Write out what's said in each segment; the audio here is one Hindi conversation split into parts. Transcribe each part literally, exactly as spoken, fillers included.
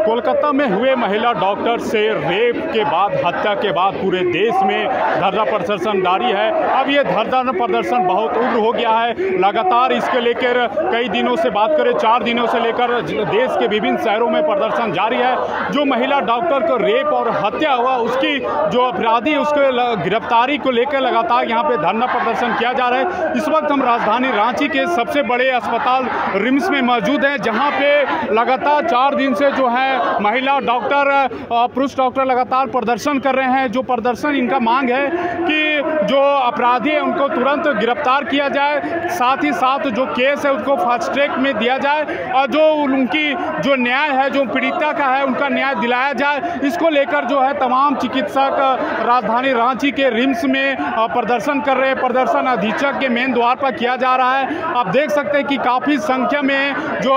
कोलकाता में हुए महिला डॉक्टर से रेप के बाद, हत्या के बाद पूरे देश में धरना प्रदर्शन जारी है। अब ये धरना प्रदर्शन बहुत उग्र हो गया है। लगातार इसके लेकर कई दिनों से बात करें, चार दिनों से लेकर देश के विभिन्न शहरों में प्रदर्शन जारी है। जो महिला डॉक्टर को रेप और हत्या हुआ, उसकी जो अपराधी उसके गिरफ्तारी को लेकर लगातार यहाँ पे धरना प्रदर्शन किया जा रहा है। इस वक्त हम राजधानी रांची के सबसे बड़े अस्पताल रिम्स में मौजूद हैं, जहाँ पे लगातार चार दिन से जो है महिला डॉक्टर, पुरुष डॉक्टर लगातार प्रदर्शन कर रहे हैं। जो प्रदर्शन इनका मांग है कि जो अपराधी है उनको तुरंत गिरफ्तार किया जाए, साथ ही साथ जो केस है उसको फास्ट ट्रैक में दिया जाए और जो उनकी जो न्याय है, जो पीड़िता का है, उनका न्याय दिलाया जाए। इसको लेकर जो है तमाम चिकित्सक राजधानी रांची के रिम्स में प्रदर्शन कर रहे हैं। प्रदर्शन अधीक्षक के मेन द्वार पर किया जा रहा है। आप देख सकते हैं कि काफ़ी संख्या में जो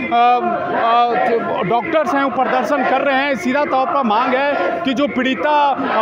डॉक्टर्स हैं वो प्रदर्शन कर रहे हैं। सीधा तौर पर मांग है कि जो पीड़िता,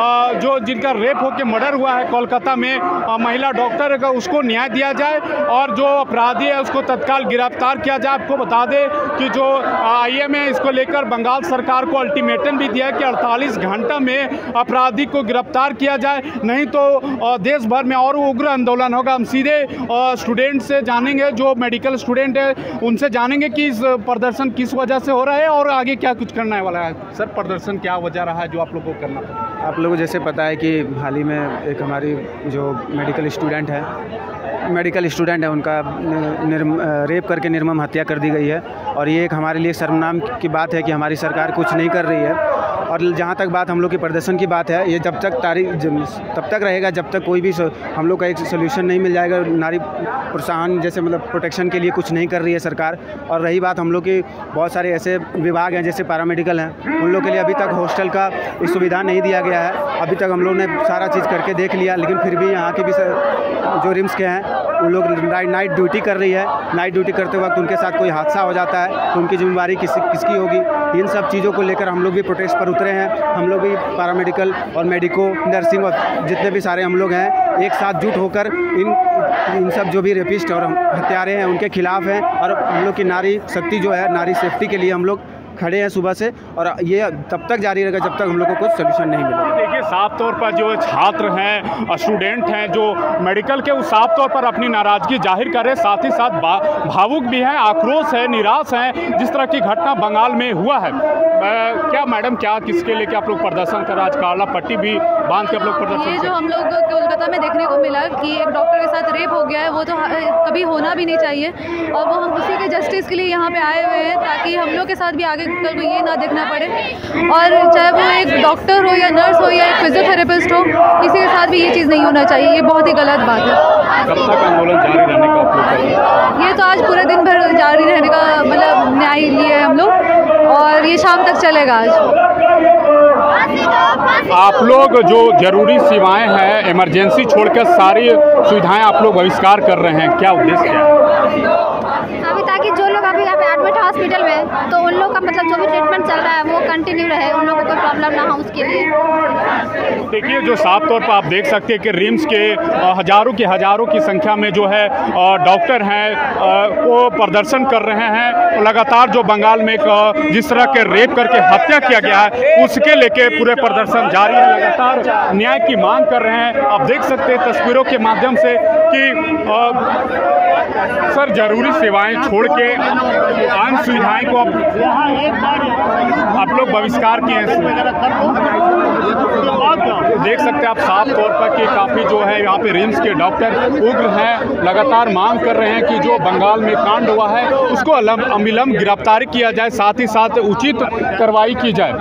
जो जिनका रेप होकर मर्डर हुआ है कोलकाता में, महिला डॉक्टर का, उसको न्याय दिया जाए और जो अपराधी है उसको तत्काल गिरफ्तार किया जाए। आपको बता दें कि जो आई एम है इसको लेकर बंगाल सरकार को अल्टीमेटम भी दिया है कि अड़तालीस घंटा में अपराधी को गिरफ्तार किया जाए, नहीं तो देश भर में और उग्र आंदोलन होगा। हम सीधे स्टूडेंट से जानेंगे, जो मेडिकल स्टूडेंट है उनसे जानेंगे कि इस प्रदर्शन किस वजह से हो रहा है और आगे क्या कुछ करना है वाला है। सर, प्रदर्शन क्या वजह रहा है जो आप लोगों को करना पड़ा? आप लोगों को जैसे पता है कि हाल ही में एक हमारी जो मेडिकल स्टूडेंट है मेडिकल स्टूडेंट है उनका निर्म रेप करके निर्मम हत्या कर दी गई है। और ये एक हमारे लिए शर्मनाक की बात है कि हमारी सरकार कुछ नहीं कर रही है। और जहाँ तक बात हम लोग की प्रदर्शन की बात है, ये जब तक तारीख तब तक रहेगा जब तक कोई भी हम लोग का एक सोल्यूशन नहीं मिल जाएगा। नारी प्रोत्साहन जैसे मतलब प्रोटेक्शन के लिए कुछ नहीं कर रही है सरकार। और रही बात हम लोग की, बहुत सारे ऐसे विभाग हैं जैसे पैरामेडिकल हैं, उन लोग के लिए अभी तक हॉस्टल का सुविधा नहीं दिया गया है। अभी तक हम लोग ने सारा चीज़ करके देख लिया, लेकिन फिर भी यहाँ के भी जो रिम्स के हैं उन लोग नाइट ड्यूटी कर रही है। नाइट ड्यूटी करते वक्त उनके साथ कोई हादसा हो जाता है तो उनकी जिम्मेदारी किस किसकी होगी। इन सब चीज़ों को लेकर हम लोग भी प्रोटेस्ट पर उतरे हैं। हम लोग भी पैरामेडिकल और मेडिको, नर्सिंग और जितने भी सारे हम लोग हैं, एक साथ जुट होकर इन इन सब जो भी रेपिस्ट और हत्यारे हैं उनके खिलाफ हैं। और हम लोग की नारी शक्ति जो है, नारी सेफ्टी के लिए हम लोग खड़े हैं सुबह से, और ये तब तक जारी रहेगा जब तक हम लोग को कुछ सोल्यूशन नहीं मिलेगा। देखिए, साफ तौर पर जो छात्र हैं, स्टूडेंट हैं जो मेडिकल के, वो साफ तौर पर अपनी नाराज़गी जाहिर कर रहे हैं, साथ ही साथ भावुक भी हैं, आक्रोश है, निराश हैं जिस तरह की घटना बंगाल में हुआ है। क्या मैडम, क्या किसके लेके आप लोग प्रदर्शन कर रहे हैं? आज काला पट्टी भी बांध के आप लोग प्रदर्शन? ये जो हम लोग कोलकाता में देखने को मिला कि एक डॉक्टर के साथ रेप हो गया है, वो तो कभी होना भी नहीं चाहिए। और वो हम उसी के जस्टिस के लिए यहाँ पे आए हुए हैं, ताकि हम लोग के साथ भी आगे कल को ये ना देखना पड़े। और चाहे वो एक डॉक्टर हो या नर्स हो या एक फिजियोथेरेपिस्ट हो, किसी के साथ भी ये चीज़ नहीं होना चाहिए। ये बहुत ही गलत बात है। कब तक आंदोलन जारी रहने का आप लोग करेंगे? ये तो आज पूरे दिन भर जारी रहने का मतलब न्याय लिए हम लोग, और ये शाम तक चलेगा आज। आप लोग जो जरूरी सेवाएं हैं, इमरजेंसी छोड़कर सारी सुविधाएं आप लोग बहिष्कार कर रहे हैं, क्या उद्देश्य है? अभी ताकि जो लोग अभी यहाँ पे एडमिट है हॉस्पिटल में, तो उन लोग का मतलब जो भी ट्रीटमेंट चल रहा है वो कंटिन्यू रहे, उन लोगों को कोई प्रॉब्लम ना हो उसके लिए। देखिए, जो साफ तौर पर आप देख सकते हैं कि रिम्स के हज़ारों की हज़ारों की संख्या में जो है डॉक्टर हैं वो प्रदर्शन कर रहे हैं। लगातार जो बंगाल में जिस तरह के रेप करके हत्या किया गया है उसके लेके पूरे प्रदर्शन जारी है। लगातार न्याय की मांग कर रहे हैं। आप देख सकते हैं तस्वीरों के माध्यम से कि सर, जरूरी सेवाएं छोड़ के आम सुविधाएं को आप लोग बहिष्कार किए हैं। देख सकते हैं आप साफ तौर पर कि काफ़ी जो है यहाँ पे रिम्स के डॉक्टर उग्र हैं, लगातार मांग कर रहे हैं कि जो बंगाल में कांड हुआ है उसको अविलंब गिरफ्तारी किया जाए, साथ ही साथ उचित कार्रवाई की जाए।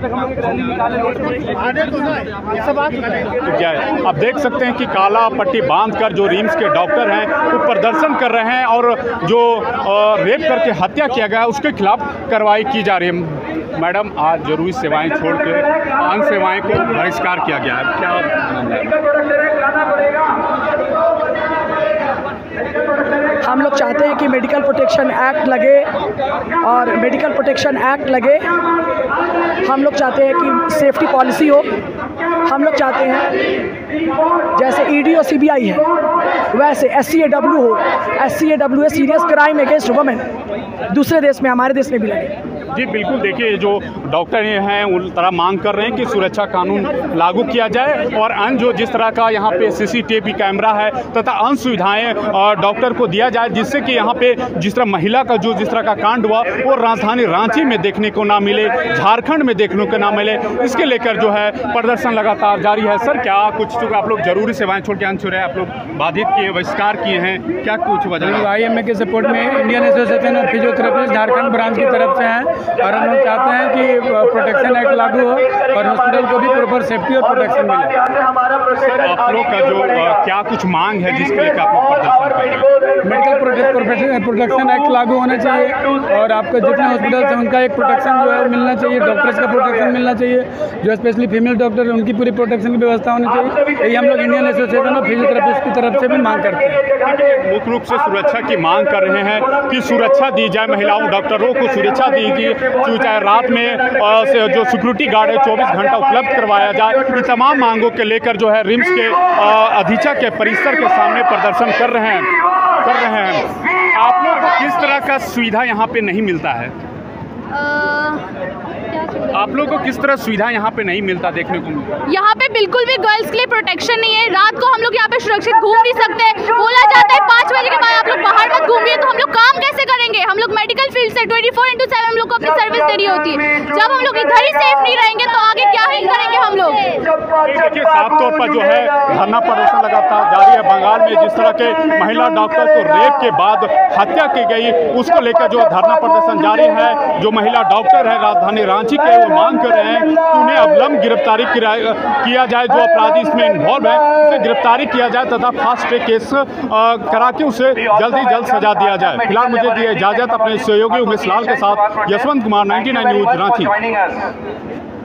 तो क्या है, आप देख सकते हैं कि काला पट्टी बांधकर जो रिम्स के डॉक्टर हैं वो प्रदर्शन कर रहे हैं और जो रेप करके हत्या किया गया उसके खिलाफ कार्रवाई की जा रही है। मैडम, आज जरूरी सेवाएं छोड़ के अन्य सेवाएं को बहिष्कार किया गया है, क्या हम लोग चाहते हैं कि मेडिकल प्रोटेक्शन एक्ट लगे और मेडिकल प्रोटेक्शन एक्ट लगे। हम लोग चाहते हैं कि सेफ्टी पॉलिसी हो। हम लोग चाहते हैं जैसे ईडी और सीबीआई है वैसे एससीएडब्ल्यू हो। एससीएडब्ल्यू है सीरियस क्राइम अगेंस्ट वुमेन, दूसरे देश में, हमारे देश में भी लगे। जी बिल्कुल, देखिए जो डॉक्टर हैं उन तरह मांग कर रहे हैं कि सुरक्षा कानून लागू किया जाए और अन्य जो जिस तरह का यहाँ पे सीसीटीवी कैमरा है तथा अन्य सुविधाएं डॉक्टर को दिया जाए, जिससे कि यहाँ पे जिस तरह महिला का जो जिस तरह का कांड हुआ वो राजधानी रांची में देखने को ना मिले, झारखंड में देखने को ना मिले, इसके लेकर जो है प्रदर्शन लगातार जारी है। सर क्या कुछ तो आप लोग जरूरी सेवाएं छोड़ के छोड़ आप लोग बाधित किए, बहिष्कार किए हैं, क्या कुछ वजह? आई एम ए के सपोर्ट में Indian association of physiotherapist Jharkhand branch की तरफ से हैं और हम लोग चाहते हैं कि प्रोटेक्शन एक्ट लागू हो और हॉस्पिटल को भी प्रॉपर सेफ्टी और प्रोटेक्शन मिले। सर आप लोग का जो क्या कुछ मांग है जिसके लिए आप लोग प्रदर्शन कर रहे हैं? मेडिकल प्रोटेक्शन एक्ट लागू होना चाहिए और आपका जितने हॉस्पिटल हैं उनका एक प्रोटेक्शन जो है मिलना चाहिए, डॉक्टर्स का प्रोटेक्शन मिलना चाहिए, जो स्पेशली फीमेल डॉक्टर है उनकी पूरी प्रोटेक्शन की व्यवस्था होनी चाहिए। यही हम लोग इंडियन एसोसिएशन ऑफ फिजियोथेरेपिस्ट की तरफ से भी मांग करते हैं। मुख्य रूप से सुरक्षा की मांग कर रहे हैं कि सुरक्षा दी जाए, महिलाओं डॉक्टरों को सुरक्षा दी कि चाहे रात में जो सिक्योरिटी गार्ड है चौबीस घंटा उपलब्ध करवाया जाए। इन तमाम मांगों के लेकर जो है रिम्स के अधीक्षक के परिसर के सामने प्रदर्शन कर रहे हैं कर रहे हैं आप लोग को किस तरह का सुविधा यहाँ पे नहीं मिलता है? आप लोगों को किस तरह सुविधा यहाँ पे नहीं मिलता देखने को मिलता? यहाँ पे बिल्कुल भी गर्ल्स के लिए प्रोटेक्शन नहीं है। रात को हम लोग यहाँ पे सुरक्षित घूम नहीं सकते। बोला जाता है पाँच बजे के बाद आप लोग बाहर मत घूमिए, तो हम लोग काम कैसे करेंगे? हम लोग मेडिकल फील्ड से ट्वेंटी फोर इंटू सेवन हम लोग को अपनी सर्विस देनी होती है। जब हम लोग इधर ही सेफ नहीं रहेंगे तो आगे क्या ही करेंगे हम लोग? देखिए साफ तौर पर जो है धरना प्रदर्शन लगातार जारी है। बंगाल में जिस तरह के महिला डॉक्टर को रेप के बाद हत्या की गई उसको लेकर जो धरना प्रदर्शन जारी है। जो महिला डॉक्टर है राजधानी रांची के वो मांग कर रहे हैं कि उन्हें अविलंब गिरफ्तारी किया जाए, जो अपराधी इसमें इन्वॉल्व है उसे गिरफ्तारी किया जाए तथा फास्ट ट्रैक केस करा के उसे जल्द ही जल्द सजा दिया जाए। फिलहाल मुझे दी इजाजत अपने सहयोगी उमेश लाल के साथ Yashwant Kumar, ninety nine news Ranchi.